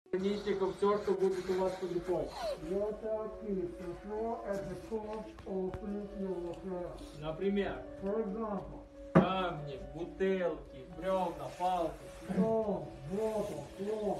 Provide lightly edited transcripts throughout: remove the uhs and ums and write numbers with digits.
Верните ко все, что будет у вас под рукой. Water keeps the floor at the cost of your prayer. Например, For example, камни, бутылки, бревна, палки. stone, water, cloth.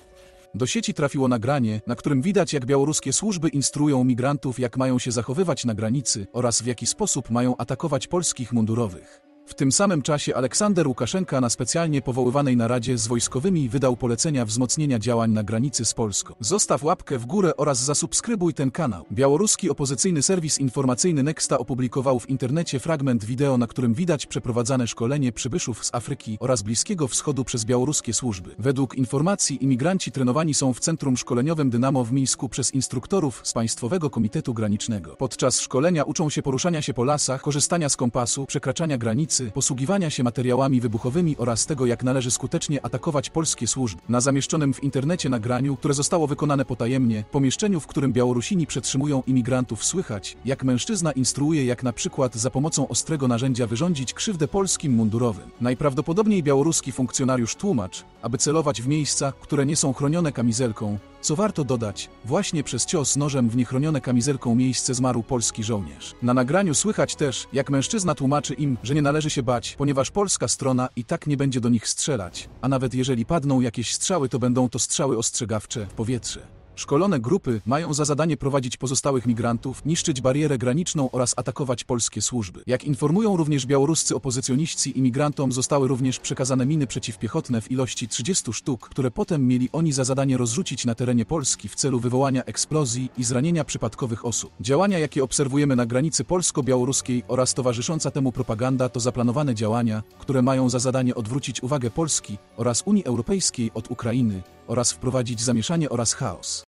Do sieci trafiło nagranie, na którym widać, jak białoruskie służby instruują migrantów, jak mają się zachowywać na granicy oraz w jaki sposób mają atakować polskich mundurowych. W tym samym czasie Aleksander Łukaszenka na specjalnie powoływanej naradzie z wojskowymi wydał polecenia wzmocnienia działań na granicy z Polską. Zostaw łapkę w górę oraz zasubskrybuj ten kanał. Białoruski opozycyjny serwis informacyjny Nexta opublikował w internecie fragment wideo, na którym widać przeprowadzane szkolenie przybyszów z Afryki oraz Bliskiego Wschodu przez białoruskie służby. Według informacji imigranci trenowani są w centrum szkoleniowym Dynamo w Mińsku przez instruktorów z Państwowego Komitetu Granicznego. Podczas szkolenia uczą się poruszania się po lasach, korzystania z kompasu, przekraczania granicy, posługiwania się materiałami wybuchowymi oraz tego, jak należy skutecznie atakować polskie służby. Na zamieszczonym w internecie nagraniu, które zostało wykonane potajemnie, pomieszczeniu, w którym Białorusini przetrzymują imigrantów, słychać, jak mężczyzna instruuje, jak na przykład za pomocą ostrego narzędzia wyrządzić krzywdę polskim mundurowym. Najprawdopodobniej białoruski funkcjonariusz tłumacz, aby celować w miejsca, które nie są chronione kamizelką, co warto dodać, właśnie przez cios nożem w niechronione kamizelką miejsce zmarł polski żołnierz. Na nagraniu słychać też, jak mężczyzna tłumaczy im, że nie należy się bać, ponieważ polska strona i tak nie będzie do nich strzelać, a nawet jeżeli padną jakieś strzały, to będą to strzały ostrzegawcze w powietrze. Szkolone grupy mają za zadanie prowadzić pozostałych migrantów, niszczyć barierę graniczną oraz atakować polskie służby. Jak informują również białoruscy opozycjoniści, imigrantom zostały również przekazane miny przeciwpiechotne w ilości 30 sztuk, które potem mieli oni za zadanie rozrzucić na terenie Polski w celu wywołania eksplozji i zranienia przypadkowych osób. Działania, jakie obserwujemy na granicy polsko-białoruskiej oraz towarzysząca temu propaganda, to zaplanowane działania, które mają za zadanie odwrócić uwagę Polski oraz Unii Europejskiej od Ukrainy oraz wprowadzić zamieszanie oraz chaos.